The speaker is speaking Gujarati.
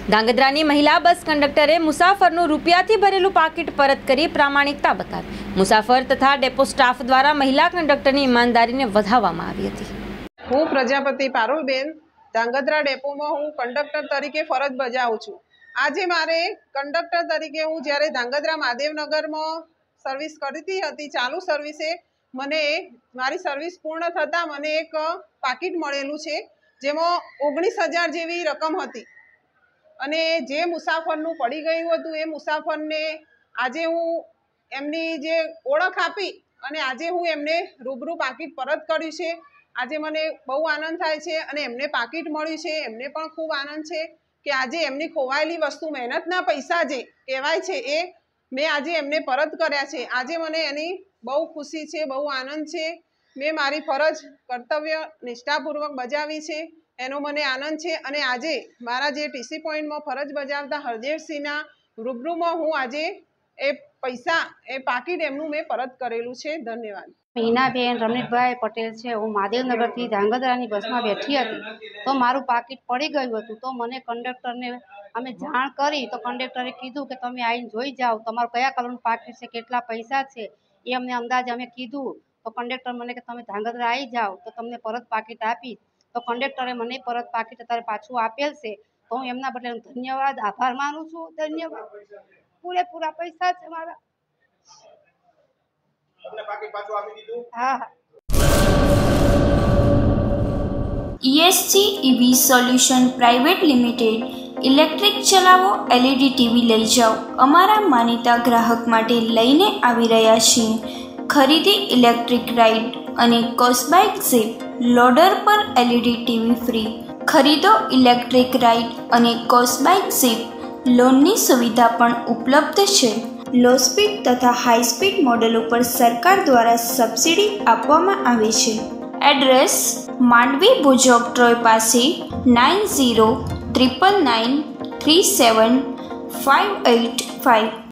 ધાંગધ્રાની મહિલા બસ કંડક્ટરે મુસાફરનું રૂપિયાથી ભરેલું પાકીટ પરત કરી પ્રામાણિકતા બતાવી। મુસાફર તથા ડેપો સ્ટાફ દ્વારા મહિલા કંડક્ટરની ઈમાનદારીને વધાવવામાં આવી હતી। હું પ્રજાપતિ પારુલબેન ધાંગધ્રા ડેપોમાં હું કંડક્ટર તરીકે ફરજ બજાવું છું। આજે મારે કંડક્ટર તરીકે હું જ્યારે ધાંગધ્રા મહાદેવનગરમાં સર્વિસ કરતી હતી ચાલુ સર્વિસે મને મારી સર્વિસ પૂર્ણ થતાં મને એક પાકીટ મળેલું છે જેમાં 19,000 જેવી રકમ હતી અને જે મુસાફરનું પડી ગયું હતું એ મુસાફરને આજે હું એમની જે ઓળખ આપી અને આજે હું એમને રૂબરૂ પાકીટ પરત કર્યું છે। આજે મને બહુ આનંદ થાય છે અને એમને પાકીટ મળ્યું છે એમને પણ ખૂબ આનંદ છે કે આજે એમની ખોવાયેલી વસ્તુ મહેનતના પૈસા જે કહેવાય છે એ મેં આજે એમને પરત કર્યા છે। આજે મને એની બહુ ખુશી છે, બહુ આનંદ છે। મેં મારી ફરજ કર્તવ્ય નિષ્ઠાપૂર્વક બજાવી છે એનો મને આનંદ છે અને આજે મારા જે ટીસી પોઈન્ટમાં ફરજ બજાવતા હરદેવસિંહના રૂબરૂમાં હું આજે એ પૈસા એ પાકીટ એમનું મેં પરત કરેલું છે। ધન્યવાદ। મીનાબેન રમણીકભાઈ પટેલ છે। હું મહાદેવનગરથી ધાંગધ્રાની બસમાં બેઠી હતી તો મારું પાકીટ પડી ગયું હતું તો મને કંડક્ટરને અમે જાણ કરી તો કંડક્ટરે કીધું કે તમે આવીને જોઈ જાઓ તમારું કયા કલરનું પાકીટ છે, કેટલા પૈસા છે એ અમને અંદાજે અમે કીધું તો કંડક્ટર મને કે તમે ધાંગધ્રા આવી જાઓ તો તમને પરત પાકીટ આપીશ। તો કંડક્ટરે મને પરત પાકીટ અત્યારે પાછું આપેલ છે તો હું એમના બદલે ધન્યવાદ આભાર માનું છું। ધન્યવાદ। પૂરેપૂરા પૈસા છે મારા। હા। ESG EV solution private limited electric ચલાવો LED ટીવી લઈ જાઓ અમારા માનીતા ગ્રાહક માટે લઈને આવી રહ્યા છીએ। ખરીદી ઇલેક્ટ્રિક રાઇડ અને કોસ્બાઇક ઝીપ લોડર પર LED ટીવી ફ્રી। ખરીદો ઇલેક્ટ્રિક રાઇડ અને કોસ્બાઇક ઝીપ લોનની સુવિધા પણ ઉપલબ્ધ છે। લો સ્પીડ તથા હાઈ સ્પીડ મોડેલો પર સરકાર દ્વારા સબસિડી આપવામાં આવે છે। એડ્રેસ માંડવી ભુજ ઓક્ટ્રોય પાસે 9099937585।